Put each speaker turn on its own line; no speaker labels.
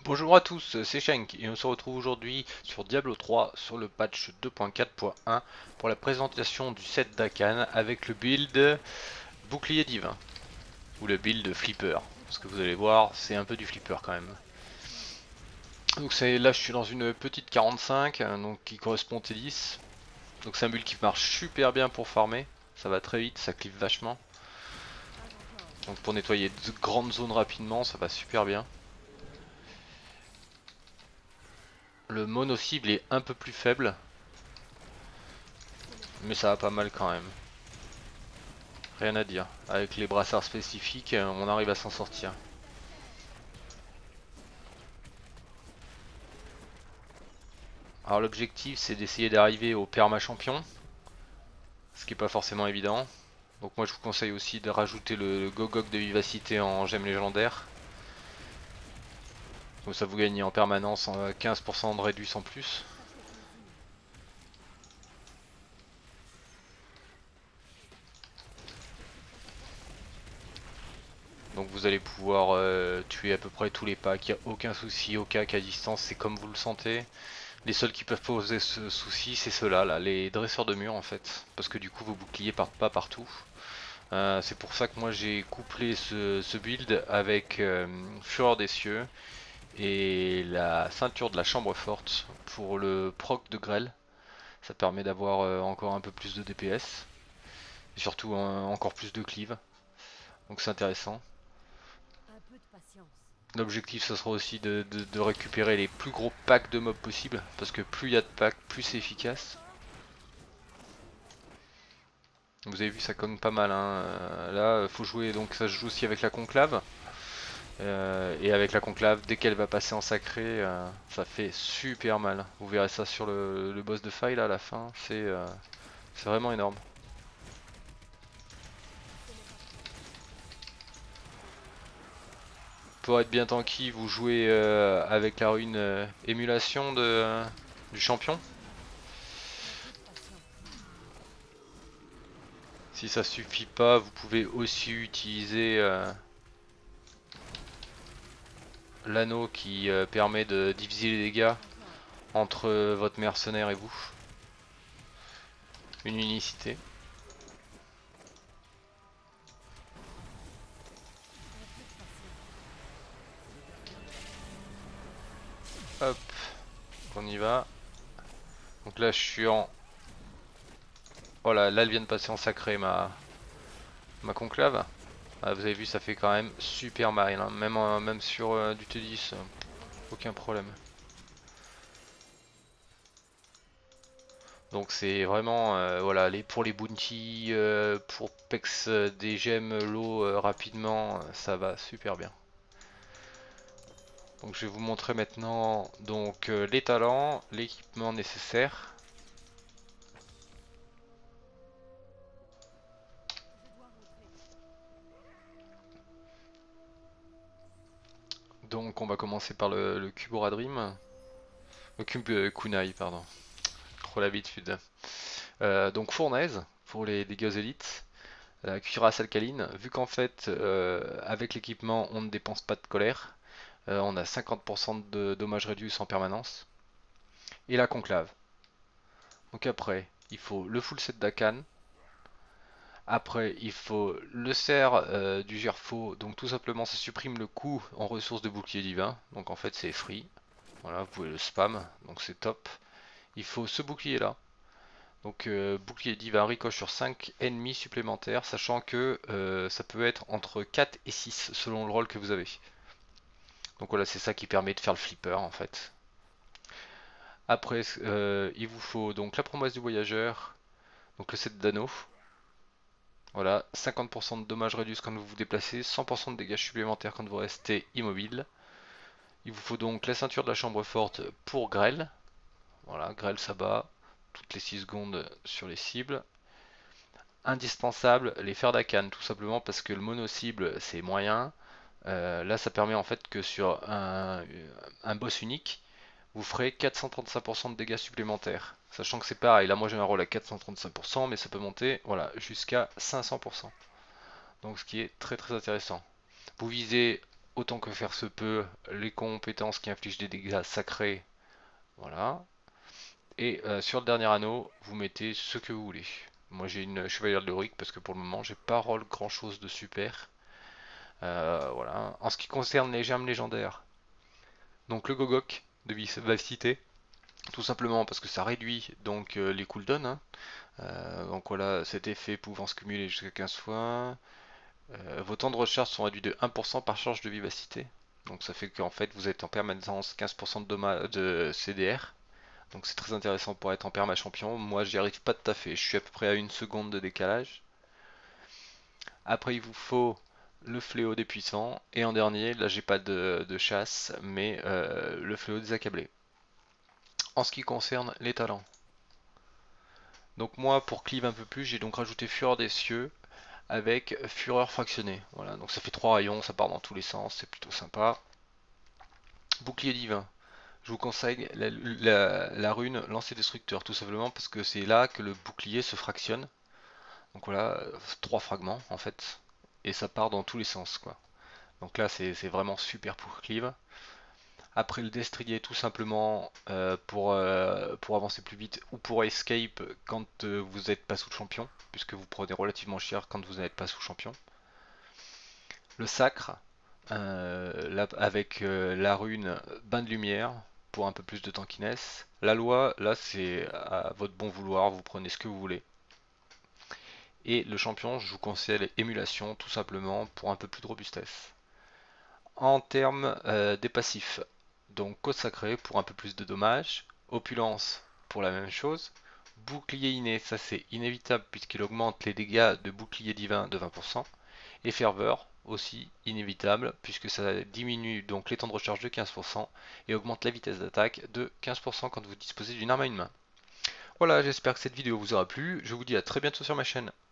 Bonjour à tous, c'est Shank et on se retrouve aujourd'hui sur Diablo 3 sur le patch 2.4.1 pour la présentation du set d'Akan avec le build bouclier divin ou le build flipper. Parce que vous allez voir, c'est un peu du flipper quand même. Donc là je suis dans une petite 45 donc qui correspond au T10. Donc c'est un build qui marche super bien pour farmer, ça va très vite, ça clip vachement. Donc pour nettoyer de grandes zones rapidement, ça va super bien. Le mono cible est un peu plus faible, mais ça va pas mal quand même. Rien à dire. Avec les brassards spécifiques, on arrive à s'en sortir. Alors l'objectif c'est d'essayer d'arriver au perma champion, ce qui est pas forcément évident. Donc moi je vous conseille aussi de rajouter le Gogok de vivacité en gemme légendaire. Comme ça vous gagnez en permanence 15% de réduce en plus. Donc vous allez pouvoir tuer à peu près tous les packs, il n'y a aucun souci, au cas qu'à distance c'est comme vous le sentez. Les seuls qui peuvent poser ce souci c'est ceux-là, là, les dresseurs de mur en fait. Parce que du coup vos boucliers partent pas partout. C'est pour ça que moi j'ai couplé ce build avec Fureur des cieux et la ceinture de la chambre forte pour le proc de grêle. Ça permet d'avoir encore un peu plus de DPS et surtout encore plus de cleave. Donc c'est intéressant. L'objectif ce sera aussi de récupérer les plus gros packs de mobs possibles parce que plus il y a de packs, plus c'est efficace. Vous avez vu ça cogne pas mal hein. Là faut jouer, donc ça se joue aussi avec la conclave. Et avec la conclave, dès qu'elle va passer en sacré, ça fait super mal. Vous verrez ça sur le boss de faille là à la fin, c'est vraiment énorme. Pour être bien tanky, vous jouez avec la rune émulation du champion. Si ça suffit pas, vous pouvez aussi utiliser l'anneau qui permet de diviser les dégâts entre votre mercenaire et vous. Une unicité. Hop, on y va. Donc là je suis en... Voilà, là elle vient de passer en sacré ma conclave. Ah, vous avez vu ça fait quand même super mal hein. Même sur du T10, aucun problème. Donc c'est vraiment voilà, pour les bounty, pour pex des gemmes low rapidement, ça va super bien. Donc je vais vous montrer maintenant donc les talents, l'équipement nécessaire. Donc on va commencer par le cube Oradrim, le cube Kunai pardon, trop l'habitude. Donc fournaise pour les dégâts élites. La cuirasse alcaline, vu qu'en fait avec l'équipement on ne dépense pas de colère, on a 50% de dommages réduits en permanence. Et la conclave. Donc après, il faut le full set d'Akan. Après, il faut le cerf du Gerfo. Donc tout simplement, ça supprime le coût en ressources de bouclier divin. Donc en fait, c'est free. Voilà, vous pouvez le spam. Donc c'est top. Il faut ce bouclier là. Donc bouclier divin ricoche sur 5 ennemis supplémentaires, sachant que ça peut être entre 4 et 6 selon le rôle que vous avez. Donc voilà, c'est ça qui permet de faire le flipper en fait. Après, il vous faut donc la promesse du voyageur, donc le set d'anneaux. Voilà, 50% de dommages réduits quand vous vous déplacez, 100% de dégâts supplémentaires quand vous restez immobile. Il vous faut donc la ceinture de la chambre forte pour grêle. Voilà, grêle ça bat toutes les 6 secondes sur les cibles. Indispensable, les fers d'Akan, tout simplement parce que le mono cible c'est moyen. Là ça permet en fait que sur un boss unique, vous ferez 435% de dégâts supplémentaires. Sachant que c'est pareil, là moi j'ai un rôle à 435%, mais ça peut monter voilà, jusqu'à 500%. Donc ce qui est très très intéressant. Vous visez autant que faire se peut les compétences qui infligent des dégâts sacrés. Voilà. Et sur le dernier anneau, vous mettez ce que vous voulez. Moi j'ai une chevalière de Loric parce que pour le moment j'ai pas roll grand chose de super. Voilà. En ce qui concerne les gemmes légendaires, donc le Gogok de Vivacité, tout simplement parce que ça réduit donc les cooldowns, hein. Donc voilà, cet effet pouvant se cumuler jusqu'à 15 fois. Vos temps de recharge sont réduits de 1% par charge de vivacité. Donc ça fait qu'en fait vous êtes en permanence 15% de CDR. Donc c'est très intéressant pour être en perma champion. Moi j'y arrive pas tout à fait. Je suis à peu près à une seconde de décalage. Après il vous faut le fléau des puissants. Et en dernier, là j'ai pas de chasse, mais le fléau des accablés. En ce qui concerne les talents. Donc moi pour cleave un peu plus, j'ai donc rajouté Fureur des cieux avec Fureur fractionnée. Voilà, donc ça fait 3 rayons, ça part dans tous les sens, c'est plutôt sympa. Bouclier divin. Je vous conseille la rune lancer destructeur, tout simplement parce que c'est là que le bouclier se fractionne. Donc voilà, 3 fragments en fait, et ça part dans tous les sens quoi. Donc là c'est vraiment super pour cleave. Après le destrier tout simplement pour avancer plus vite ou pour escape quand vous n'êtes pas sous champion, puisque vous prenez relativement cher quand vous n'êtes pas sous champion. Le sacre, là, avec la rune bain de lumière pour un peu plus de tankiness. La loi, là c'est à votre bon vouloir, vous prenez ce que vous voulez. Et le champion, je vous conseille émulation tout simplement pour un peu plus de robustesse. En termes des passifs, donc côte sacrée pour un peu plus de dommages, opulence pour la même chose, bouclier inné, ça c'est inévitable puisqu'il augmente les dégâts de bouclier divin de 20%, et ferveur aussi inévitable puisque ça diminue donc les temps de recharge de 15% et augmente la vitesse d'attaque de 15% quand vous disposez d'une arme à une main. Voilà, j'espère que cette vidéo vous aura plu, je vous dis à très bientôt sur ma chaîne.